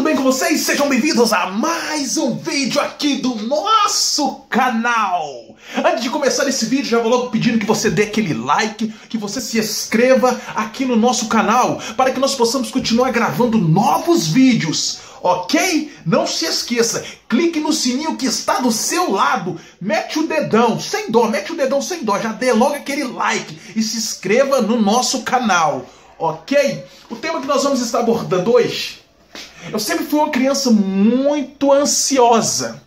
bem com vocês? Sejam bem-vindos a mais um vídeo aqui do nosso canal. Antes de começar esse vídeo, já vou logo pedindo que você dê aquele like, que você se inscreva aqui no nosso canal, para que nós possamos continuar gravando novos vídeos, ok? Não se esqueça, clique no sininho que está do seu lado, mete o dedão sem dó, já dê logo aquele like e se inscreva no nosso canal, ok? O tema que nós vamos estar abordando hoje: eu sempre fui uma criança muito ansiosa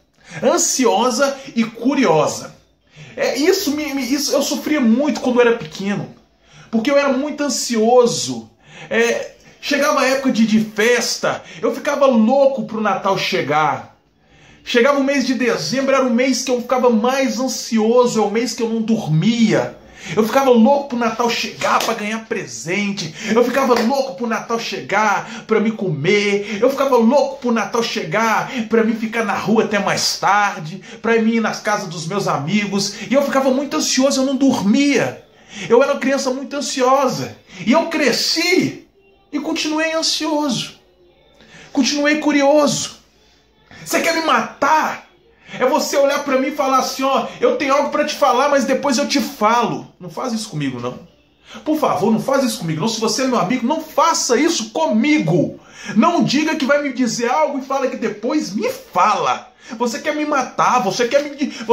e curiosa. Isso eu sofria muito quando eu era pequeno, porque eu era muito ansioso. Chegava a época de festa, eu ficava louco pro Natal chegar. Chegava o mês de dezembro, era o mês que eu ficava mais ansioso, é o mês que eu não dormia. Eu ficava louco pro Natal chegar para ganhar presente. Eu ficava louco pro Natal chegar para me comer. Eu ficava louco pro Natal chegar para me ficar na rua até mais tarde, para ir nas casas dos meus amigos. E eu ficava muito ansioso, eu não dormia. Eu era uma criança muito ansiosa. E eu cresci e continuei ansioso. Continuei curioso. Você quer me matar? É você olhar pra mim e falar assim, ó, eu tenho algo pra te falar, mas depois eu te falo. Não faz isso comigo, não. Por favor, não faz isso comigo, não. Se você é meu amigo, não faça isso comigo. Não diga que vai me dizer algo e fala que depois me fala. Você quer me matar, você quer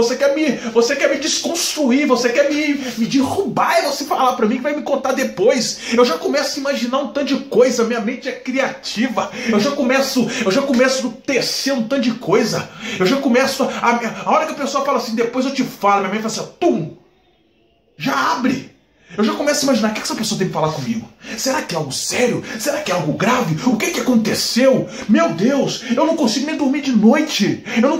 me desconstruir, você quer me derrubar e você falar pra mim que vai me contar depois. Eu já começo a imaginar um tanto de coisa, minha mente é criativa. Eu já começo a tecer um tanto de coisa. Eu já começo a hora que a pessoa fala assim, depois eu te falo, minha mente fala assim, tum, já abre. Eu já começo a imaginar o que essa pessoa tem que falar comigo. Será que é algo sério? Será que é algo grave? O que aconteceu? Meu Deus, eu não consigo nem dormir de noite. Eu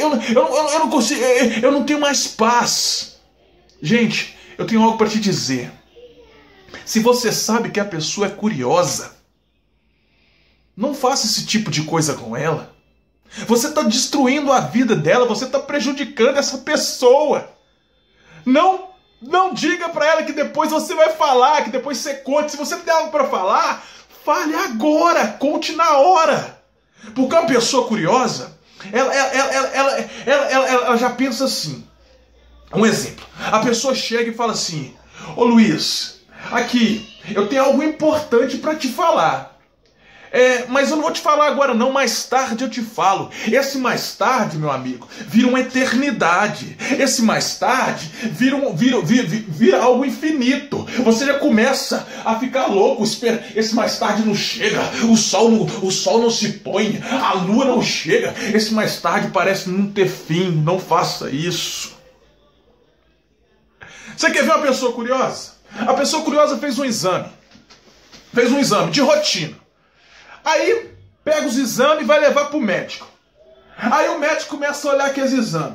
não tenho mais paz. Gente, eu tenho algo para te dizer. Se você sabe que a pessoa é curiosa, não faça esse tipo de coisa com ela. Você está destruindo a vida dela, você está prejudicando essa pessoa. Não diga pra ela que depois você vai falar, que depois você conte. Se você tem algo pra falar, fale agora, conte na hora. Porque uma pessoa curiosa, ela já pensa assim. Um exemplo, a pessoa chega e fala assim, ô Luiz, aqui, eu tenho algo importante pra te falar. Mas eu não vou te falar agora não, mais tarde eu te falo. Esse mais tarde, meu amigo, vira uma eternidade. Esse mais tarde vira algo infinito. Você já começa a ficar louco. Esse mais tarde não chega, o sol não se põe, a lua não chega. Esse mais tarde parece não ter fim. Não faça isso. Você quer ver uma pessoa curiosa? A pessoa curiosa fez um exame de rotina. Aí pega os exames e vai levar para o médico. Aí o médico começa a olhar aqueles exames.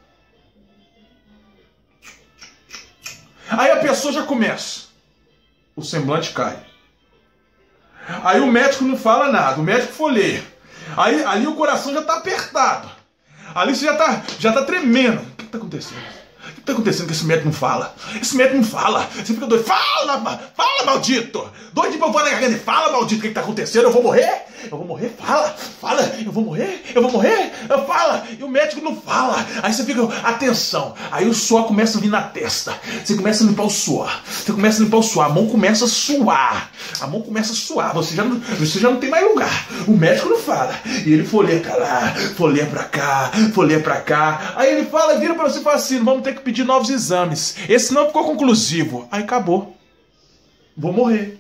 Aí a pessoa já começa. O semblante cai. Aí o médico não fala nada, o médico folheia. Aí ali o coração já está apertado. Ali você já tá tremendo. O que está acontecendo? O que está acontecendo que esse médico não fala? Esse médico não fala. Você fica doido. Fala, maldito. Doido pra eu falar na garganta. Fala, maldito. O que está acontecendo? Eu vou morrer? Fala. Eu vou morrer? Fala. E o médico não fala. Aí você fica, atenção. Aí o suor começa a vir na testa. Você começa a limpar o suor. A mão começa a suar. Você já não tem mais lugar. O médico não fala. E ele folheia pra lá, folheia pra cá. Aí ele fala, vira pra você e fala assim, vamos ter que pedir novos exames. Esse não ficou conclusivo. Aí acabou. Vou morrer.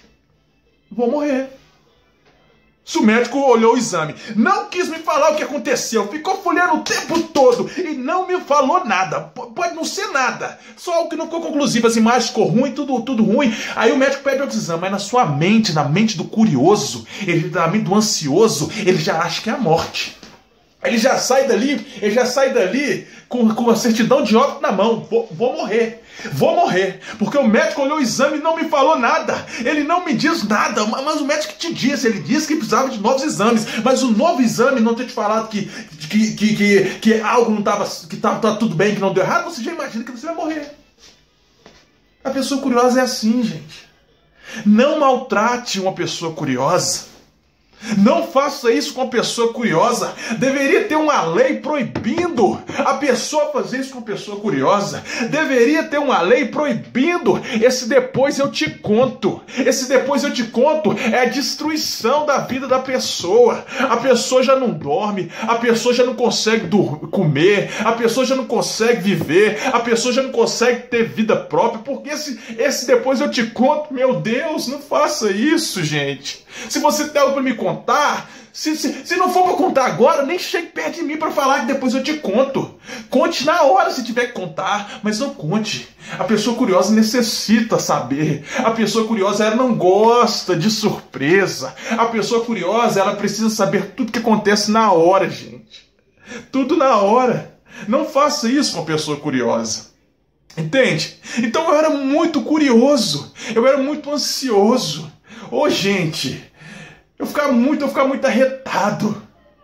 Se o médico olhou o exame, não quis me falar o que aconteceu, ficou folheando o tempo todo e não me falou nada. Pode não ser nada, só algo que não ficou conclusivo, as imagens ficou ruim, tudo ruim. Aí o médico pede outro exame, mas na sua mente, na mente do curioso, na mente do ansioso, ele já acha que é a morte. Ele já sai dali com a certidão de óbito na mão. Vou morrer. Porque o médico olhou o exame e não me falou nada. Ele não me diz nada, mas o médico te disse. Ele disse que precisava de novos exames. Mas o novo exame não ter te falado que algo não estava, que tá tudo bem, que não deu errado. Você já imagina que você vai morrer. A pessoa curiosa é assim, gente. Não maltrate uma pessoa curiosa. Não faça isso com a pessoa curiosa. Deveria ter uma lei proibindo a pessoa fazer isso com a pessoa curiosa. Deveria ter uma lei proibindo esse depois eu te conto. Esse depois eu te conto é a destruição da vida da pessoa. A pessoa já não dorme, a pessoa já não consegue comer, a pessoa já não consegue viver, a pessoa já não consegue ter vida própria, porque esse depois eu te conto, meu Deus, não faça isso, gente. Se você tem algo para me contar, se não for para contar agora, nem chegue perto de mim para falar que depois eu te conto. Conte na hora se tiver que contar, mas não conte. A pessoa curiosa necessita saber. A pessoa curiosa, ela não gosta de surpresa. A pessoa curiosa, ela precisa saber tudo que acontece na hora, gente. Tudo na hora. Não faça isso com a pessoa curiosa. Entende? Então eu era muito curioso. Eu era muito ansioso. Ô, gente, eu ficava muito arretado.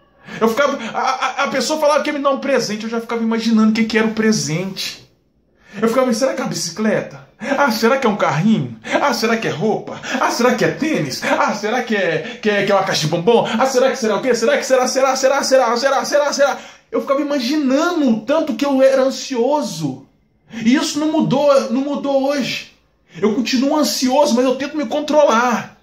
A pessoa falava que ia me dar um presente, eu já ficava imaginando o que era o presente. Eu ficava, será que é uma bicicleta? Ah, será que é um carrinho? Ah, será que é roupa? Ah, será que é tênis? Ah, será que é uma caixa de bombom? Ah, será que será o quê? Será que será? Eu ficava imaginando o tanto que eu era ansioso. E isso não mudou hoje. Eu continuo ansioso, mas eu tento me controlar.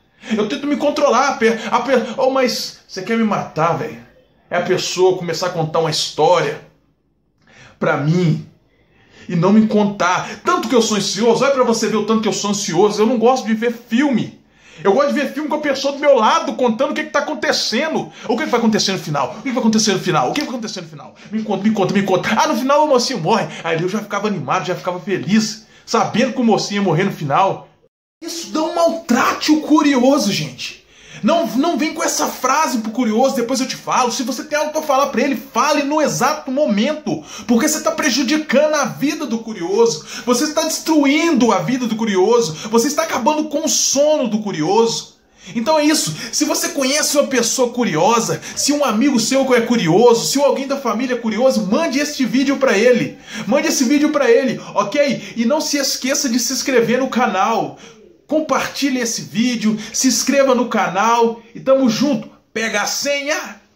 Oh, mas você quer me matar, velho? É a pessoa começar a contar uma história pra mim e não me contar. Tanto que eu sou ansioso, olha pra você ver o tanto que eu sou ansioso. Eu não gosto de ver filme. Eu gosto de ver filme com a pessoa do meu lado, contando o que está acontecendo. O que vai acontecer no final? O que vai acontecer no final? O que vai acontecer no final? Me conta. Ah, no final o mocinho morre. Aí eu já ficava animado, já ficava feliz, sabendo que o mocinho ia morrer no final. Isso não maltrate o curioso, gente. Não vem com essa frase pro curioso, depois eu te falo. Se você tem algo para falar para ele, fale no exato momento. Porque você está prejudicando a vida do curioso. Você está destruindo a vida do curioso. Você está acabando com o sono do curioso. Então é isso. Se você conhece uma pessoa curiosa, se um amigo seu é curioso, se alguém da família é curioso, mande este vídeo para ele. Mande esse vídeo para ele, ok? E não se esqueça de se inscrever no canal. Compartilhe esse vídeo, se inscreva no canal e tamo junto. Pega a senha!